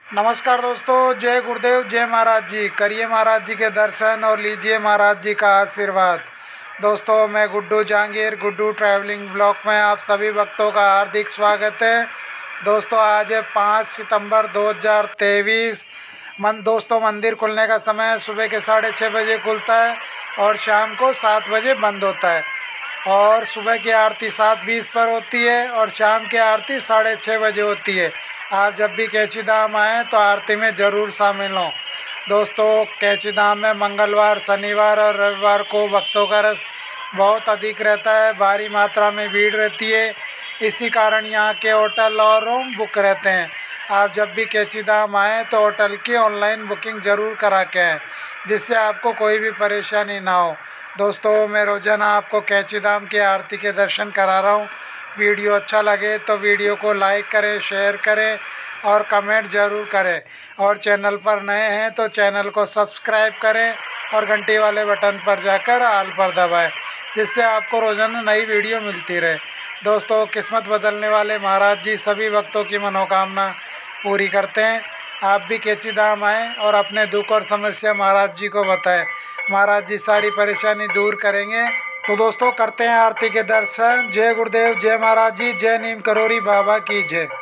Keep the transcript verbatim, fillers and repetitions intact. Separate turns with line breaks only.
नमस्कार दोस्तों, जय गुरुदेव, जय महाराज जी। करिए महाराज जी के दर्शन और लीजिए महाराज जी का आशीर्वाद। दोस्तों, मैं गुड्डू जहांगीर, गुड्डू ट्रैवलिंग ब्लॉग में आप सभी भक्तों का हार्दिक स्वागत है। दोस्तों, आज है पाँच सितंबर दो हज़ार तेईस। मन दोस्तों मंदिर खुलने का समय सुबह के साढ़े छः बजे खुलता है और शाम को सात बजे बंद होता है। और सुबह की आरती सात बीस पर होती है और शाम की आरती साढ़े छः बजे होती है। आप जब भी कैंची धाम आएँ तो आरती में ज़रूर शामिल हों। दोस्तों, कैंची धाम में मंगलवार, शनिवार और रविवार को भक्तों का रस बहुत अधिक रहता है, भारी मात्रा में भीड़ रहती है। इसी कारण यहाँ के होटल और रूम बुक रहते हैं। आप जब भी कैंची धाम आएँ तो होटल की ऑनलाइन बुकिंग ज़रूर करा के आएँ, जिससे आपको कोई भी परेशानी ना हो। दोस्तों, मैं रोज़ाना आपको कैंची धाम की आरती के दर्शन करा रहा हूँ। वीडियो अच्छा लगे तो वीडियो को लाइक करें, शेयर करें और कमेंट ज़रूर करें। और चैनल पर नए हैं तो चैनल को सब्सक्राइब करें और घंटी वाले बटन पर जाकर आल पर दबाएं, जिससे आपको रोज़ाना नई वीडियो मिलती रहे। दोस्तों, किस्मत बदलने वाले महाराज जी सभी भक्तों की मनोकामना पूरी करते हैं। आप भी कैंची धाम आएँ और अपने दुख और समस्या महाराज जी को बताएं। महाराज जी सारी परेशानी दूर करेंगे। तो दोस्तों, करते हैं आरती के दर्शन। जय गुरुदेव, जय महाराज जी, जय नीम करोरी बाबा की जय।